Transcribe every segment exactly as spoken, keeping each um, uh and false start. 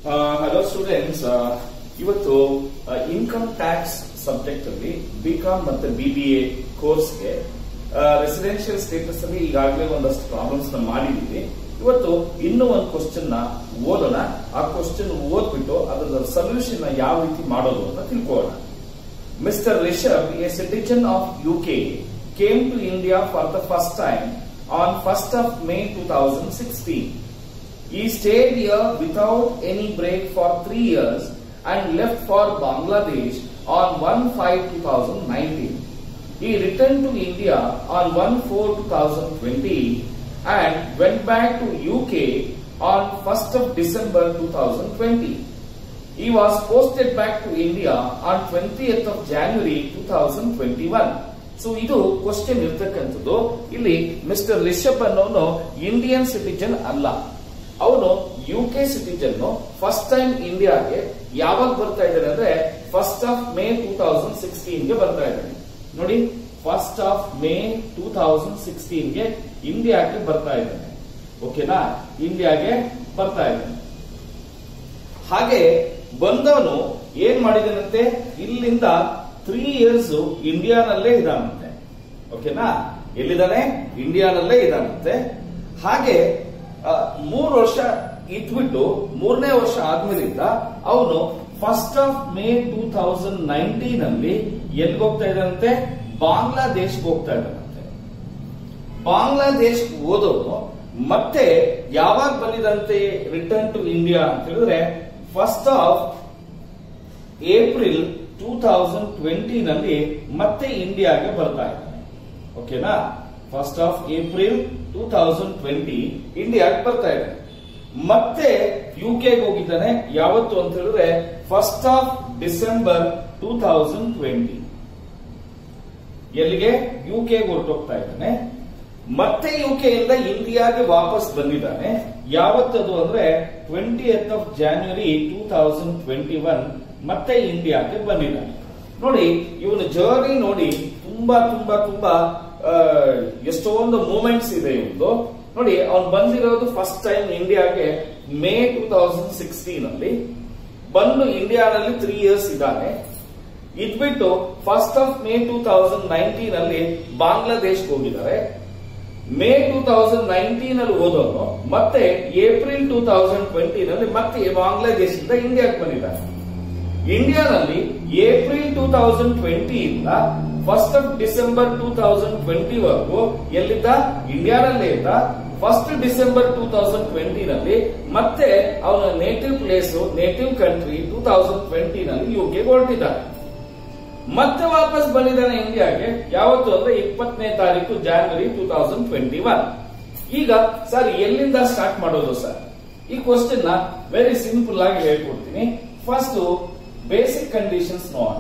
Hello students, ಇವತ್ತು income tax subject ಅಲ್ಲಿ BCom ಮತ್ತೆ ಬಿಬಿಎ ಕೋರ್ಸ್ಗೆ ರೆಸಿಡೆನ್ಷಿಯಲ್ ಸ್ಟೇಟಸ್ ಅಲ್ಲಿ ಈಗಾಗಲೇ ಒಂದಷ್ಟು ಪ್ರಾಬ್ಲಮ್ಸ್ ನ ಮಾಡಿದೀವಿ. ಇವತ್ತು ಇನ್ನೂ ಒಂದು ಕ್ವಶನ್ ನ ಓದೋಣ. ಆ ಕ್ವಶನ್ ಓದ್ಬಿಟ್ಟು ಅದರ ಸೊಲ್ಯೂಷನ್ ಯಾವ ರೀತಿ ಮಾಡೋದು ಅಂತ ತಿಳ್ಕೊಳ್ಳೋಣ. Mister Rishabh, a citizen of UK, came to India for the first time on first of May two thousand sixteen. He stayed here without any break for three years and left for Bangladesh on one five twenty nineteen. He returned to India on one four twenty twenty and went back to U K on first of December twenty twenty. He was posted back to India on twentieth of January twenty twenty-one. So ಇದು question ಇರ್ತಕ್ಕಂಥದ್ದು. ಇಲ್ಲಿ mister Rishabh ಅನ್ನೋನು Indian citizen ಅಲ್ಲ, ಅವನು UK citizen. First time ಇಂಡಿಯಾಗೆ ಯಾವಾಗ ಬರ್ತಾ ಇದ್ದಾನೆ ಅಂದ್ರೆ first of May two thousand sixteen ಗೆ ಬರ್ತಾ ಇದ್ದಾನೆ. ನೋಡಿ, first of May two thousand sixteen ಗೆ ಇಂಡಿಯಾಗೆ ಬರ್ತಾ ಇದ್ದಾನೆ. ಓಕೆನಾ, ಇಂಡಿಯಾಗೆ ಬರ್ತಾ ಇದ್ದಾನೆ. ಹಾಗೆ ಬಂದವನು ಏನ್ ಮಾಡಿದಾನಂತೆ, ಇಲ್ಲಿಂದ ತ್ರೀ ಇಯರ್ಸ್ ಇಂಡಿಯಾನಲ್ಲೇ ಇದಾನಂತೆ. ಓಕೆನಾ, ಎಲ್ಲಿದ್ದಾನೆ? ಇಂಡಿಯಾನಲ್ಲೇ ಇದಾನಂತೆ. ಹಾಗೆ ಮೂರು ವರ್ಷ ಇಟ್ಬಿಟ್ಟು ಮೂರನೇ ವರ್ಷ ಆದ್ಮೇಲಿಂದ ಅವನು first of May two thousand nineteen ಅಲ್ಲಿ ಎಲ್ಲಿಗೆ ಹೋಗ್ತಾ ಇದ್ದಾನಂತೆ? ಬಾಂಗ್ಲಾದೇಶ್ಗೆ ಹೋಗ್ತಾ ಇದ್ದಾನಂತೆ. ಬಾಂಗ್ಲಾದೇಶ್ ಓದೋನು ಮತ್ತೆ ಯಾವಾಗ ಬಂದಿದಂತೆ ರಿಟರ್ನ್ ಟು ಇಂಡಿಯಾ ಅಂತ ಹೇಳಿದ್ರೆ first of April two thousand twenty ನಲ್ಲಿ ಮತ್ತೆ ಇಂಡಿಯಾಗೆ ಬರ್ತಾ ಇದ್ದಾನೆ. ಓಕೆನಾ, first of April two thousand twenty ಇಂಡಿಯಾಗೆ ಬರ್ತಾ ಇದೆ. ಮತ್ತೆ ಯುಕೆಗೆ ಹೋಗಿದ್ದಾನೆ. ಯಾವತ್ತು ಅಂತ ಹೇಳಿದ್ರೆ first of December two thousand twenty. ಎಲ್ಲಿಗೆ? ಯುಕೆಗೆ ಹೊರಟೋಗ್ತಾ ಇದ್ದಾನೆ. ಮತ್ತೆ ಯುಕೆಯಿಂದ ಇಂಡಿಯಾಗೆ ವಾಪಸ್ ಬಂದಿದ್ದಾನೆ. ಯಾವತ್ತದು ಅಂದ್ರೆ twentieth of January two thousand twenty one ಮತ್ತೆ ಇಂಡಿಯಾಗೆ ಬಂದಿದ್ದಾನೆ. ನೋಡಿ, ಇವನ ಜರ್ನಿ ನೋಡಿ, ತುಂಬಾ ತುಂಬಾ ತುಂಬಾ ಎಷ್ಟೊಂದು ಮೂಮೆಂಟ್ಸ್ ಇದೆ ಇವತ್ತು. ನೋಡಿ, ಅವ್ನು ಬಂದಿರೋದು ಫಸ್ಟ್ ಟೈಮ್ ಇಂಡಿಯಾಗೆ ಮೇ ಟೂ ತೌಸಂಡ್ ಸಿಕ್ಸ್ಟೀನ್ ಅಲ್ಲಿ ಬಂದು ಇಂಡಿಯಾದಲ್ಲಿ ತ್ರೀ ಇಯರ್ಸ್ ಇದ್ದಾನೆ. ಇದ್ಬಿಟ್ಟು first of May two thousand nineteen ಅಲ್ಲಿ ಬಾಂಗ್ಲಾದೇಶ್ ಹೋಗಿದ್ದಾರೆ. ಮೇ ಟೂ ತೌಸಂಡ್ ನೈನ್ಟೀನ್ ಅಲ್ಲಿ ಹೋದವನು ಮತ್ತೆ ಏಪ್ರಿಲ್ ಟೂ ತೌಸಂಡ್ ಟ್ವೆಂಟಿ ನಲ್ಲಿ ಮತ್ತೆ ಬಾಂಗ್ಲಾದೇಶದಿಂದ ಇಂಡಿಯಾಗೆ ಬಂದಿದ್ದಾನೆ. ಇಂಡಿಯಾನಲ್ಲಿ ಏಪ್ರಿಲ್ ಟೂ ತೌಸಂಡ್ ಟ್ವೆಂಟಿ ಇಂದ first of December two thousand twenty ವರೆಗೂ ಎಲ್ಲಿದ್ದ? ಇಂಡಿಯಾನಲ್ಲೇ ಇದ್ದ. First December two thousand twenty ನಲ್ಲಿ ಮತ್ತೆ ಅವನ native place, native country two thousand twenty ನಲ್ಲಿ ಯುಕೆ ಹೊರಟಿದ್ದಾನೆ. ಮತ್ತೆ ವಾಪಸ್ ಬಂದಿದ್ದಾನೆ ಇಂಡಿಯಾಗೆ. ಯಾವತ್ತು ಅಂದ್ರೆ ಇಪ್ಪತ್ತನೇ ತಾರೀಕು January two thousand twenty one. ಈಗ ಸರ್ ಎಲ್ಲಿಂದ ಸ್ಟಾರ್ಟ್ ಮಾಡೋದು ಸರ್? ಈ ಕ್ವಶನ್ ನ ವೆರಿ ಸಿಂಪಲ್ ಆಗಿ ಹೇಳ್ಕೊಡ್ತೀನಿ. ಫಸ್ಟ್ ಬೇಸಿಕ್ ಕಂಡೀಷನ್ಸ್ ನೋಡೋಣ.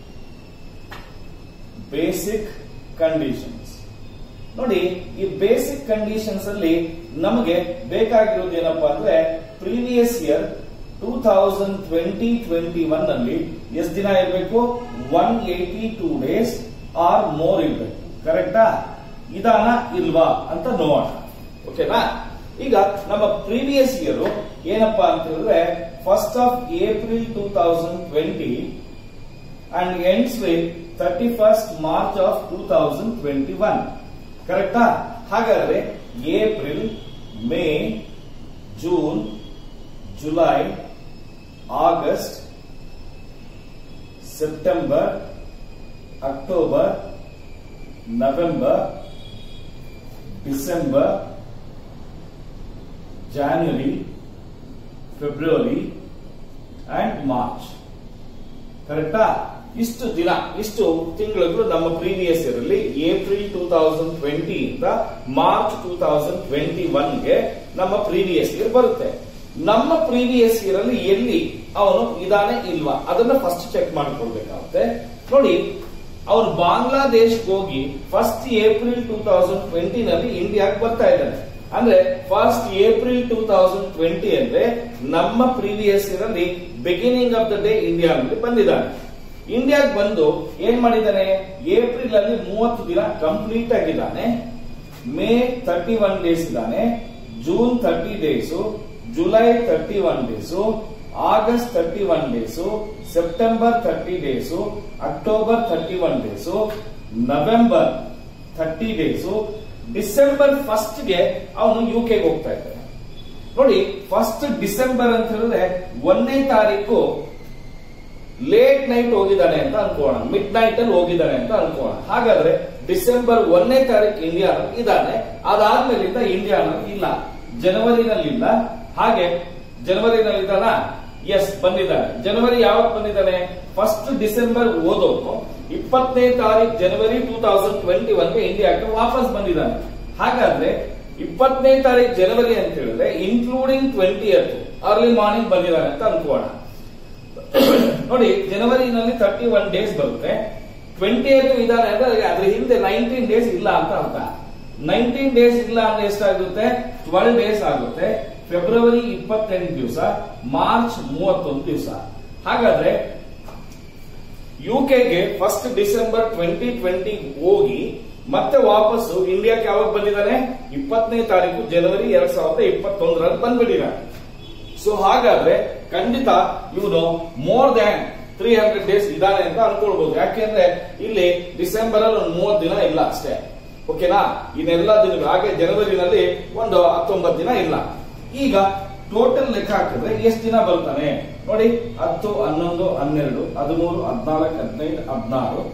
ಬೇಸಿಕ್ ಕಂಡೀಷನ್ಸ್ ನೋಡಿ, ಈ ಬೇಸಿಕ್ ಕಂಡೀಷನ್ಸ್ ಅಲ್ಲಿ ನಮಗೆ ಬೇಕಾಗಿರೋದು ಏನಪ್ಪಾ ಅಂದ್ರೆ previous year two thousand twenty twenty one ಅಲ್ಲಿ ಎಷ್ಟು ದಿನ ಇರಬೇಕು? One eighty two days or more ಇರಬೇಕು. ಕರೆಕ್ಟಾ? ಇದಾನ ಇಲ್ವಾ ಅಂತ ನೋಡೋಣ. ಓಕೆನಾ? ಈಗ ನಮ್ಮ ಪ್ರೀವಿಯಸ್ ಇಯರ್ ಏನಪ್ಪಾ ಅಂತ ಹೇಳಿದ್ರೆ first of April two thousand twenty and ends with thirty first March of two thousand twenty one. ಕರೆಕ್ಟಾ? ಹಾಗಾದ್ರೆ April, May, June, July, August, September, October, November, December, January, February and March. ಕರೆಕ್ಟಾ? ಇಷ್ಟು ದಿನ, ಇಷ್ಟು ತಿಂಗಳು ನಮ್ಮ ಪ್ರೀವಿಯಸ್ ಇಯರ್ ಅಲ್ಲಿ April two thousand twenty ಇಂದ March two thousand twenty one ಗೆ ನಮ್ಮ ಪ್ರೀವಿಯಸ್ ಇಯರ್ ಬರುತ್ತೆ. ನಮ್ಮ ಪ್ರೀವಿಯಸ್ ಇಯರ್ ಅಲ್ಲಿ ಎಲ್ಲಿ ಅವನು ಇದಾನೆ ಇಲ್ವಾ ಅದನ್ನ ಫಸ್ಟ್ ಚೆಕ್ ಮಾಡ್ಕೊಳ್ಬೇಕಾಗುತ್ತೆ. ನೋಡಿ, ಅವನು ಬಾಂಗ್ಲಾದೇಶ್ ಹೋಗಿ first April two thousand twenty ನಲ್ಲಿ ಇಂಡಿಯಾಗೆ ಬರ್ತಾ ಇದ್ದಾನೆ. ಅಂದ್ರೆ first April two thousand twenty ಅಂದ್ರೆ ನಮ್ಮ ಪ್ರೀವಿಯಸ್ ಇಯರ್ ಅಲ್ಲಿ ಬಿಗಿನಿಂಗ್ ಆಫ್ ದ ಡೇ ಇಂಡಿಯಾನಲ್ಲಿ ಬಂದಿದ್ದಾನೆ. ಇಂಡಿಯಾಗೆ ಬಂದು ಏನ್ ಮಾಡಿದ್ದಾನೆ? ಏಪ್ರಿಲ್ ಅಲ್ಲಿ ಮೂವತ್ತು ದಿನ ಕಂಪ್ಲೀಟ್ ಆಗಿದ್ದಾನೆ. ಮೇ ತರ್ಟಿ ಒನ್ ಡೇಸ್ ಇದ್ದಾನೆ. June thirty days, July thirty one days, August thirty one days, September thirty days, October thirty one days, November thirty days, December first ಗೆ ಅವನು ಯುಕೆಗೆ ಹೋಗ್ತಾ ಇದ್ದಾನೆ. ನೋಡಿ, ಫಸ್ಟ್ ಡಿಸೆಂಬರ್ ಅಂತ ಹೇಳಿದ್ರೆ ಒಂದನೇ ತಾರೀಕು ಲೇಟ್ ನೈಟ್ ಹೋಗಿದ್ದಾನೆ ಅಂತ ಅನ್ಕೋಣ, ಮಿಡ್ ನೈಟ್ ಅಲ್ಲಿ ಹೋಗಿದ್ದಾನೆ ಅಂತ ಅನ್ಕೋಣ. ಹಾಗಾದ್ರೆ ಡಿಸೆಂಬರ್ ಒಂದನೇ ತಾರೀಕು ಇಂಡಿಯಾನಲ್ಲಿ ಇದ್ದಾನೆ. ಅದಾದ್ಮೇಲಿಂದ ಇಂಡಿಯಾನಲ್ಲಿ ಇಲ್ಲ, ಜನವರಿನಲ್ಲಿ ಇಲ್ಲ. ಹಾಗೆ ಜನವರಿನಲ್ಲಿ ಇದ್ದಾನ? ಎಸ್, ಬಂದಿದ್ದಾನೆ. ಜನವರಿ ಯಾವಾಗ ಬಂದಿದ್ದಾನೆ? ಫಸ್ಟ್ ಡಿಸೆಂಬರ್ ಓದೋನು ಇಪ್ಪತ್ತನೇ ತಾರೀಕು ಜನವರಿ ಟೂ ತೌಸಂಡ್ ಟ್ವೆಂಟಿ ಒನ್ ಗೆ ಇಂಡಿಯಾಕ್ಕೆ ವಾಪಸ್ ಬಂದಿದ್ದಾನೆ. ಹಾಗಾದ್ರೆ ಇಪ್ಪತ್ತನೇ ತಾರೀಕು ಜನವರಿ ಅಂತ ಹೇಳಿದ್ರೆ including twenty eighth early morning ಬಂದಿದ್ದಾನೆ ಅಂತ ಅನ್ಕೋಣ. ನೋಡಿ, ಜನವರಿನಲ್ಲಿ ತರ್ಟಿ ಒನ್ ಡೇಸ್ ಬರುತ್ತೆ, ಟ್ವೆಂಟಿ ಏತ್ ಇದಾನೆ ಅಂದ್ರೆ ಅದ್ರ ಹಿಂದೆ ನೈನ್ಟೀನ್ ಡೇಸ್ ಇಲ್ಲ ಅಂತ ಅರ್ಥ. ನೈನ್ಟೀನ್ ಡೇಸ್ ಇಲ್ಲ ಅಂದ್ರೆ ಎಷ್ಟಾಗುತ್ತೆ? ಟ್ವೆಲ್ವ್ ಡೇಸ್ ಆಗುತ್ತೆ. ಫೆಬ್ರವರಿ ಇಪ್ಪತ್ತೆಂಟು ದಿವಸ, ಮಾರ್ಚ್ ಮೂವತ್ತೊಂದು ದಿವಸ. ಹಾಗಾದ್ರೆ ಯುಕೆಗೆ ಫಸ್ಟ್ ಡಿಸೆಂಬರ್ ಟ್ವೆಂಟಿ ಟ್ವೆಂಟಿ ಹೋಗಿ ಮತ್ತೆ ವಾಪಸ್ಸು ಇಂಡಿಯಾಕ್ಕೆ ಯಾವಾಗ ಬಂದಿದ್ದಾನೆ? ಇಪ್ಪತ್ತನೇ ತಾರೀಕು ಜನವರಿ ಎರಡ್ ಸಾವಿರದ ಇಪ್ಪತ್ತೊಂದರಲ್ಲಿ ಬಂದ್ಬಿಟ್ಟಿದ್ದಾನೆ. ಸೊ ಹಾಗಾದ್ರೆ ಖಂಡಿತ ಇವನು more than three hundred days ಇದಾನೆ ಅಂತ ಅನ್ಕೊಳ್ಬಹುದು. ಯಾಕೆಂದ್ರೆ ಇಲ್ಲಿ ಡಿಸೆಂಬರ್ ಅಲ್ಲಿ ಒಂದು ಮೂವತ್ತು ದಿನ ಇಲ್ಲ ಅಷ್ಟೇ. ಓಕೆನಾ? ಇನ್ನೆಲ್ಲ ದಿನ ಹಾಗೆ ಜನವರಿನಲ್ಲಿ ಒಂದು ಹತ್ತೊಂಬತ್ತು ದಿನ ಇಲ್ಲ. ಈಗ ಟೋಟಲ್ ಲೆಕ್ಕ ಹಾಕಿದ್ರೆ ಎಷ್ಟು ದಿನ ಬರ್ತಾನೆ ನೋಡಿ. ಹತ್ತು, ಹನ್ನೊಂದು, ಹನ್ನೆರಡು, ಹದಿಮೂರು, ಹದಿನಾಲ್ಕು, ಹದಿನೈದು, ಹದಿನಾರು,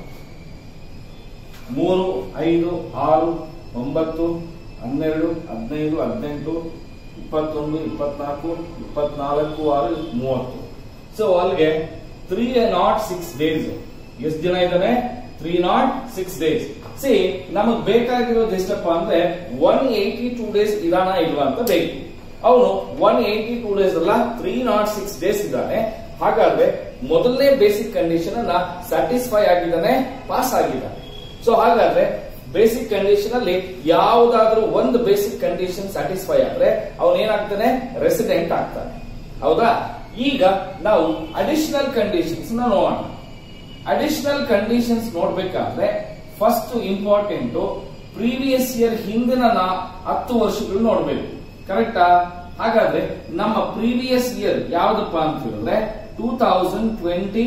ಮೂರು, ಐದು, ಆರು, ಒಂಬತ್ತು, ಹನ್ನೆರಡು, ಹದಿನೈದು, ಹದಿನೆಂಟು, ಇಪ್ಪತ್ತೊಂದು, ಇಪ್ಪತ್ನಾಲ್ಕು, ಇಪ್ಪತ್ನಾಲ್ಕು, ಆರು, ಮೂವತ್ತು. ಸೊ ಅಲ್ಲಿಗೆ ತ್ರೀ ನಾಟ್ ಸಿಕ್ಸ್ ಡೇಸ್. ಎಷ್ಟು ದಿನ ಇದ್ದಾನೆ? Three nought six days. See, ನಮಗ್ ಬೇಕಾಗಿರೋದು ಎಷ್ಟಪ್ಪ ಅಂದ್ರೆ ಒನ್ ಏಟಿ ಟೂ ಡೇಸ್ ಇದಾನ ಇಲ್ವಾ ಅಂತ ಬೇಕು. ಅವನು ಒನ್ ಏಟಿ ಟೂ ಡೇಸ್ ಅಲ್ಲ, ತ್ರೀ ನಾಟ್ ಸಿಕ್ಸ್ ಡೇಸ್ ಇದ್ದಾನೆ. ಹಾಗಾದ್ರೆ ಮೊದಲನೇ ಬೇಸಿಕ್ ಕಂಡೀಷನ್ ಅನ್ನ ಸ್ಯಾಟಿಸ್ಫೈ ಆಗಿದ್ದಾನೆ, ಪಾಸ್ ಆಗಿದ್ದಾನೆ. ಸೊ ಹಾಗಾದ್ರೆ ಬೇಸಿಕ್ ಕಂಡೀಷನ್ ಅಲ್ಲಿ ಯಾವುದಾದ್ರೂ ಒಂದು ಬೇಸಿಕ್ ಕಂಡೀಷನ್ ಸ್ಯಾಟಿಸ್ಫೈ ಆದ್ರೆ ಅವನೇನಾಗ್ತಾನೆ? ರೆಸಿಡೆಂಟ್ ಆಗ್ತಾನೆ. ಹೌದಾ? ಈಗ ನಾವು ಅಡಿಷನಲ್ ಕಂಡೀಷನ್ಸ್ ನೋಡೋಣ. ಅಡಿಷನಲ್ ಕಂಡೀಷನ್ಸ್ ನೋಡ್ಬೇಕಾದ್ರೆ ಫಸ್ಟ್ ಇಂಪಾರ್ಟೆಂಟ್ ಪ್ರೀವಿಯಸ್ ಇಯರ್ ಹಿಂದಿನ ಹತ್ತು ವರ್ಷಗಳು ನೋಡ್ಬೇಕು. ಕರೆಕ್ಟಾ? ಹಾಗಾದ್ರೆ ನಮ್ಮ ಪ್ರೀವಿಯಸ್ ಇಯರ್ ಯಾವ್ದಪ್ಪ ಅಂತ ಹೇಳಿದ್ರೆ two thousand twenty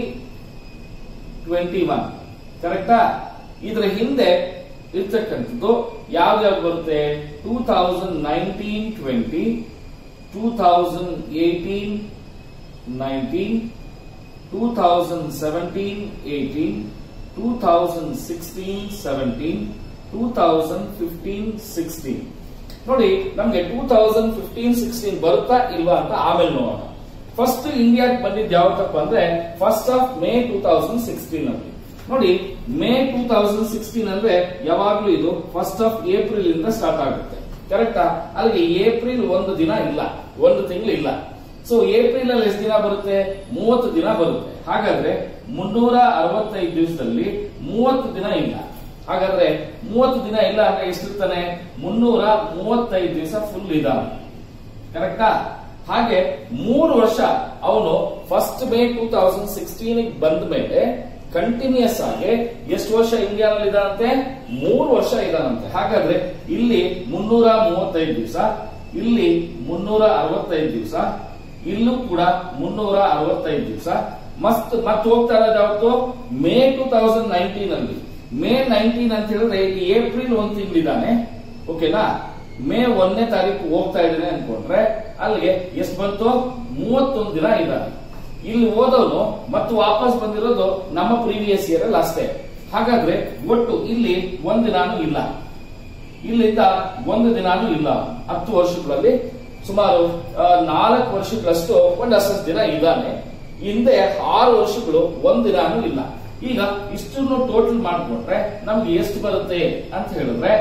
twenty one. ಕರೆಕ್ಟಾ? ಇದ್ರ ಹಿಂದೆ ಇರ್ತಕ್ಕಂಥದ್ದು ಯಾವ್ದಾವ್ದು ಬರುತ್ತೆ? Two thousand nineteen twenty, two thousand eighteen nineteen, two thousand seventeen eighteen, two thousand sixteen seventeen, two thousand fifteen sixteen. ನೋಡಿ, ನಮ್ಗೆ ಟೂ ತೌಸಂಡ್ ಫಿಫ್ಟೀನ್ ಸಿಕ್ಸ್ಟೀನ್ ಬರುತ್ತಾ ಇಲ್ವಾ ಅಂತ ಆಮೇಲೆ ನೋಡೋಣ. ಫಸ್ಟ್ ಇಂಡಿಯಾಗೆ ಬಂದಿದ್ದು ಯಾವತ್ತಪ್ಪ ಅಂದ್ರೆ first of May two thousand sixteen ಅಲ್ಲಿ. ನೋಡಿ, ಮೇ ಟೂ ತೌಸಂಡ್ ಸಿಕ್ಸ್ಟೀನ್ ಅಂದ್ರೆ ಯಾವಾಗ್ಲೂ ಇದು ಫಸ್ಟ್ ಆಫ್ ಏಪ್ರಿಲ್ ಇಂದ ಸ್ಟಾರ್ಟ್ ಆಗುತ್ತೆ. ಕರೆಕ್ಟಾ? ಅಲ್ಲಿಗೆ ಏಪ್ರಿಲ್ ಒಂದು ದಿನ ಇಲ್ಲ, ಒಂದು ತಿಂಗಳು ಇಲ್ಲ. ಸೊ ಏಪ್ರಿಲ್ ಅಲ್ಲಿ ಎಷ್ಟು ದಿನ ಬರುತ್ತೆ? ಮೂವತ್ತು ದಿನ ಬರುತ್ತೆ. ಹಾಗಾದ್ರೆ ಮುನ್ನೂರ ಅರವತ್ತೈದು ದಿವಸದಲ್ಲಿ ಮೂವತ್ತು ದಿನ ಇಲ್ಲ. ಹಾಗಾದ್ರೆ ಮೂವತ್ತು ದಿನ ಇಲ್ಲ ಅಂದ್ರೆ ಎಷ್ಟಿರ್ತಾನೆ? ಮುನ್ನೂರ ಮೂವತ್ತೈದು ದಿವಸ ಫುಲ್ ಇದ್ದಾನೆ. ಕರೆಕ್ಟಾ? ಹಾಗೆ ಮೂರು ವರ್ಷ ಅವನು first May two thousand sixteen ಬಂದ ಮೇಲೆ ಕಂಟಿನ್ಯೂಸ್ ಆಗಿ ಎಷ್ಟು ವರ್ಷ ಇಂಡಿಯಾನಲ್ಲಿ ಇದಾನಂತೆ? ಮೂರು ವರ್ಷ ಇದಾನಂತೆ. ಹಾಗಾದ್ರೆ ಇಲ್ಲಿ ಮುನ್ನೂರ ಮೂವತ್ತೈದು ದಿವಸ, ಇಲ್ಲಿ ಮುನ್ನೂರ ಅರವತ್ತೈದು ದಿವಸ, ಇಲ್ಲೂ ಕೂಡ ಮುನ್ನೂರ ಅರವತ್ತೈದು ದಿವಸ. ಮಸ್ತ್ ಮತ್ತೆ ಹೋಗ್ತಾ ಇರೋದು ಯಾವತ್ತು? ಮೇ ಟೂ ತೌಸಂಡ್ ನೈನ್ಟೀನ್ ಅಲ್ಲಿ. ಮೇ ನೈನ್ಟೀನ್ ಅಂತ ಹೇಳಿದ್ರೆ ಇಲ್ಲಿ ಏಪ್ರಿಲ್ ಒಂದ್ ತಿಂಗಳಿದ್ದಾನೆ. ಓಕೆನಾ? ಮೇ ಒಂದನೇ ತಾರೀಕು ಹೋಗ್ತಾ ಇದ್ದಾನೆ ಅನ್ಕೊಂಡ್ರೆ ಅಲ್ಲಿಗೆ ಎಷ್ಟು ಬಂತು? ಮೂವತ್ತೊಂದು ದಿನ ಇದ್ದಾನೆ. ಇಲ್ಲಿ ಓದೋನು ಮತ್ತು ವಾಪಸ್ ಬಂದಿರೋದು ನಮ್ಮ ಪ್ರೀವಿಯಸ್ ಇಯರ್ ಅಲ್ಲಿ ಅಷ್ಟೇ. ಹಾಗಾದ್ರೆ ಒಟ್ಟು ಇಲ್ಲಿ ಒಂದ್ ದಿನಾನು ಇಲ್ಲ, ಇಲ್ಲಿಂದ ಒಂದು ದಿನಾನು ಇಲ್ಲ. ಹತ್ತು ವರ್ಷಗಳಲ್ಲಿ ಸುಮಾರು ನಾಲ್ಕು ವರ್ಷಗಳಷ್ಟು ಒಂದಷ್ಟು ದಿನ ಇದ್ದಾನೆ. ಹಿಂದೆ ಆರು ವರ್ಷಗಳು ಒಂದ್ ದಿನಾನು ಇಲ್ಲ. ಈಗ ಇಷ್ಟನ್ನು ಟೋಟಲ್ ಮಾಡಿಕೊಂಡ್ರೆ ನಮ್ಗೆ ಎಷ್ಟು ಬರುತ್ತೆ ಅಂತ ಹೇಳಿದ್ರೆ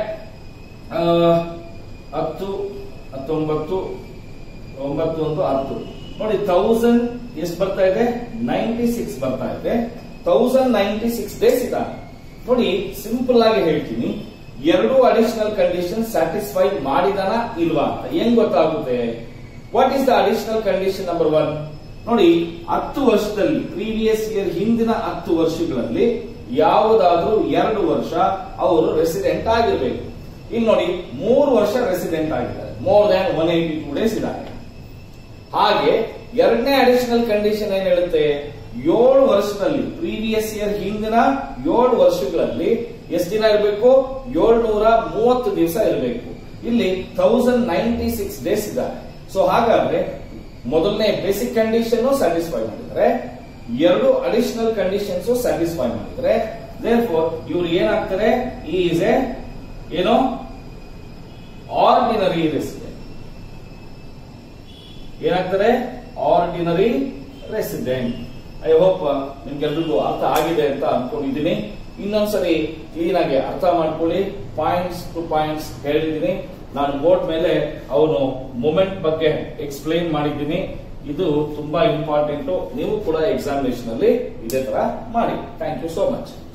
ಹತ್ತು, ಹತ್ತೊಂಬತ್ತು, ಒಂಬತ್ತು, ಒಂದು ಹತ್ತು. ನೋಡಿ, ತೌಸಂಡ್ ಎಷ್ಟು ಬರ್ತಾ ಇದೆ? ನೈಂಟಿ ಸಿಕ್ಸ್ ಬರ್ತಾ ಇದೆ. ತೌಸಂಡ್ ನೈಂಟಿ ಸಿಕ್ಸ್ ಡೇಸ್ ಇದ್ದಾನೆ. ನೋಡಿ, ಸಿಂಪಲ್ ಆಗಿ ಹೇಳ್ತೀನಿ, ಎರಡು ಅಡಿಷನಲ್ ಕಂಡೀಷನ್ ಸ್ಯಾಟಿಸ್ಫೈ ಮಾಡಿದಾನ ಇಲ್ವಾ ಅಂತ ಏನ್ ಗೊತ್ತಾಗುತ್ತೆ? What is the additional condition number one? ನೋಡಿ, ಹತ್ತು ವರ್ಷದಲ್ಲಿ ಪ್ರೀವಿಯಸ್ ಇಯರ್ ಹಿಂದಿನ ಹತ್ತು ವರ್ಷಗಳಲ್ಲಿ ಯಾವುದಾದ್ರೂ ಎರಡು ವರ್ಷ ಅವರು ರೆಸಿಡೆಂಟ್ ಆಗಿರ್ಬೇಕು. ಇಲ್ಲಿ ನೋಡಿ, ಮೂರು ವರ್ಷ ರೆಸಿಡೆಂಟ್ ಆಗಿದ್ದಾರೆ, more than one eighty two days ಇದ್ದಾರೆ. ಹಾಗೆ ಎರಡನೇ ಅಡಿಷನಲ್ ಕಂಡೀಷನ್ ಏನ್ ಹೇಳುತ್ತೆ, ಏಳು ವರ್ಷದಲ್ಲಿ ಪ್ರೀವಿಯಸ್ ಇಯರ್ ಹಿಂದಿನ ಏಳು ವರ್ಷಗಳಲ್ಲಿ ಎಷ್ಟು ದಿನ ಇರಬೇಕು, ಏಳ್ನೂರ ಮೂವತ್ತು ದಿವಸ ಇರಬೇಕು. ಇಲ್ಲಿ ತೌಸಂಡ್ ನೈಂಟಿ ಸಿಕ್ಸ್ ಡೇಸ್ ಇದ್ದಾರೆ. ಸೊ ಹಾಗಾದ್ರೆ ಮೊದಲನೇ ಬೇಸಿಕ್ ಕಂಡೀಷನ್ ಸ್ಯಾಟಿಸ್ಫೈ ಮಾಡಿದ್ರೆ, ಎರಡು ಅಡಿಷನಲ್ ಕಂಡೀಷನ್ಸ್ ಸ್ಯಾಟಿಸ್ಫೈ ಮಾಡಿದ್ರೆ, ದೇರ್ಫೋರ್ ಇವ್ರು ಏನಾಗ್ತಾರೆ, ಈಸ್ ಎ ಏನೋ ಆರ್ಡಿನರಿ ರೆಸಿಡೆಂಟ್. ಏನಾಗ್ತಾರೆ, ಆರ್ಡಿನರಿ ರೆಸಿಡೆಂಟ್. ಐ ಹೋಪ್ ನಿಮ್ಗೆಲ್ರಿಗೂ ಅರ್ಥ ಆಗಿದೆ ಅಂತ ಅನ್ಕೊಂಡಿದ್ದೀನಿ. ಇನ್ನೊಂದ್ಸರಿ ಕ್ಲೀನ್ ಆಗಿ ಅರ್ಥ ಮಾಡ್ಕೊಳ್ಳಿ. ಪಾಯಿಂಟ್ಸ್ ಟು ಪಾಯಿಂಟ್ಸ್ ಹೇಳಿದ್ದೀನಿ. ನಾನು ಬೋರ್ಡ್ ಮೇಲೆ ಅವನು ಮೂಮೆಂಟ್ ಬಗ್ಗೆ ಎಕ್ಸ್ಪ್ಲೈನ್ ಮಾಡಿದ್ದೀನಿ. ಇದು ತುಂಬಾ ಇಂಪಾರ್ಟೆಂಟ್. ನೀವು ಕೂಡ ಎಕ್ಸಾಮಿನೇಷನ್ ಅಲ್ಲಿ ಇದೇ ತರ ಮಾಡಿ. Thank you so much.